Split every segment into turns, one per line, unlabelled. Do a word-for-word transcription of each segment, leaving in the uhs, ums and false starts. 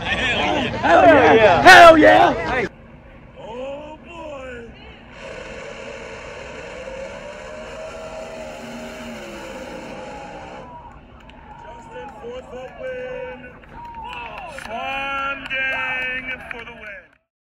Hell yeah! Hell yeah! Hey.
Oh boy! Justin for the win. Swan Gang for the win.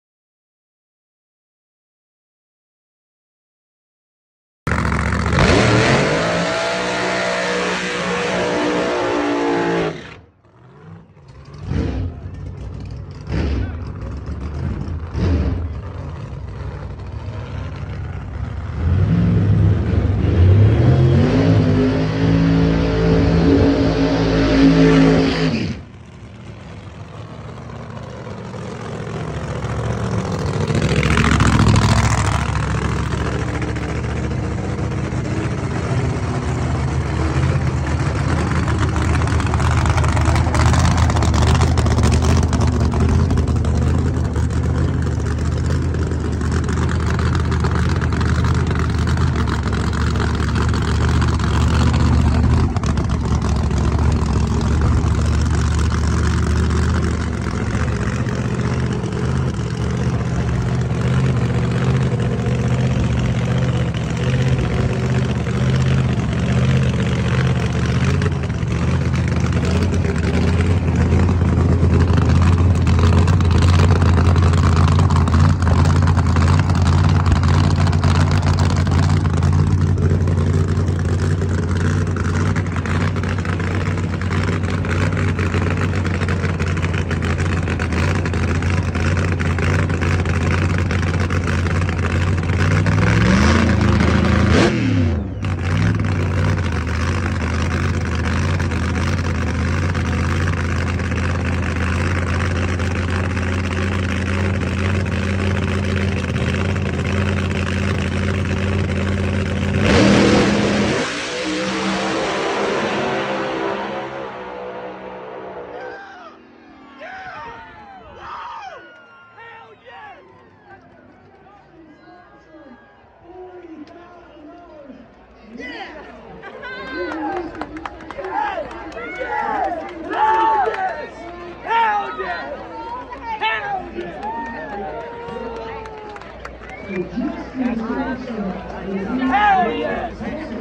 Hell yes!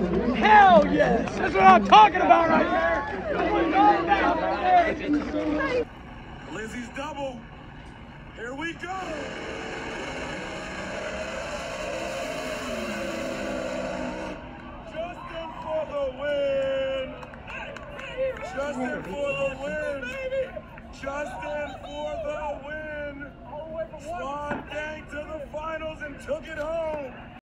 Hell yes! That's what I'm talking about right there! That's what it's all about right there!
Lizzie's double. Here we go! Justin for the win! Justin for the win! Justin for the win! Swan Gang to the finals and took it home!